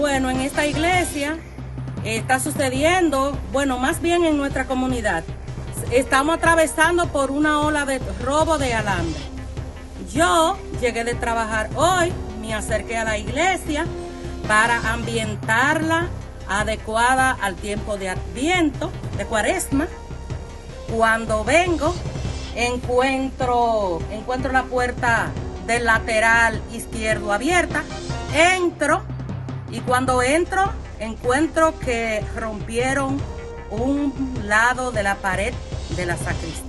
Bueno, en esta iglesia está sucediendo, bueno, más bien en nuestra comunidad, estamos atravesando por una ola de robo de alambre. Yo llegué de trabajar hoy, me acerqué a la iglesia para ambientarla adecuada al tiempo de Adviento, de Cuaresma. Cuando vengo, encuentro la puerta del lateral izquierdo abierta, entro y cuando entro encuentro que rompieron un lado de la pared de la sacristía.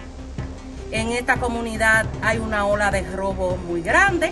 En esta comunidad hay una ola de robo muy grande.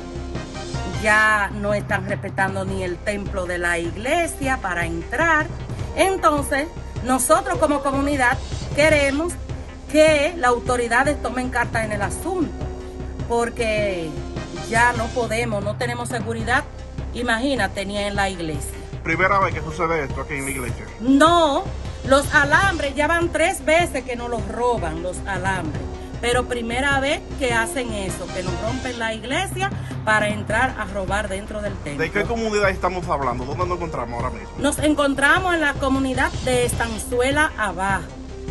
Ya no están respetando ni el templo de la iglesia para entrar. Entonces, nosotros como comunidad queremos que las autoridades tomen carta en el asunto, porque ya no podemos, no tenemos seguridad, imagínate, ni en la iglesia. ¿Primera vez que sucede esto aquí en la iglesia? No, los alambres ya van 3 veces que nos los roban, los alambres. Pero primera vez que hacen eso, que nos rompen la iglesia para entrar a robar dentro del templo. ¿De qué comunidad estamos hablando? ¿Dónde nos encontramos ahora mismo? Nos encontramos en la comunidad de Estanzuela Abajo.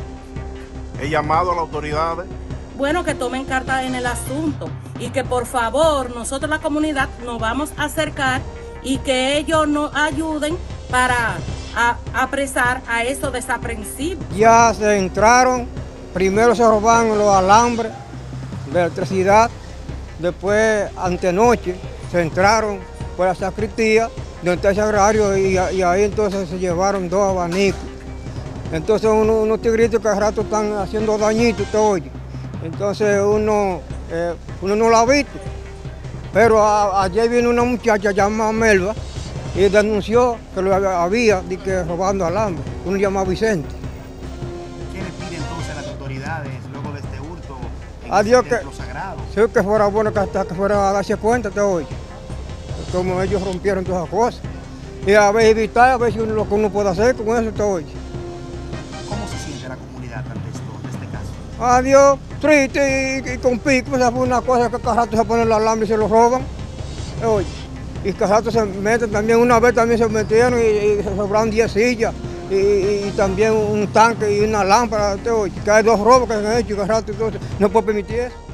He llamado a las autoridades. Bueno, que tomen carta en el asunto y que por favor nosotros la comunidad nos vamos a acercar y que ellos nos ayuden para apresar a esos desaprensivos. Ya se entraron, primero se robaron los alambres de electricidad, después antenoche se entraron por la sacristía donde está el sagrario y ahí entonces se llevaron 2 abanicos. Entonces unos tigritos que al rato están haciendo dañitos, te oye. Entonces uno no lo ha visto. Pero ayer vino una muchacha llamada Melba y denunció que lo había robando alambre. Uno llamado Vicente. ¿Qué le pide entonces a las autoridades luego de este hurto en Adiós, este templo sagrado? Sí, que fuera bueno que hasta que fuera a darse cuenta, te oye. Como ellos rompieron todas las cosas. Y a ver, evitar, a ver si lo que uno puede hacer con eso, te oye. ¿Cómo se siente la comunidad ante este caso? Adiós, triste y con pico, esa fue una cosa que cada rato se ponen el alambre y se lo roban. Oye, y cada rato se meten también, una vez también se metieron y se sobraron 10 sillas y también un tanque y una lámpara, oye, que hay 2 robos que se han hecho y cada rato entonces no puede permitir eso.